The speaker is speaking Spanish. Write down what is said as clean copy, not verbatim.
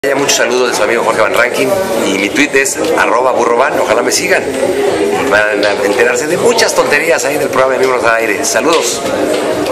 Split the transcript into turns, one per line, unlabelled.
Muchos saludos de su amigo Jorge Van Rankin y mi tweet es @burrovan, ojalá me sigan y van a enterarse de muchas tonterías ahí del programa de Miembros al Aire. Saludos.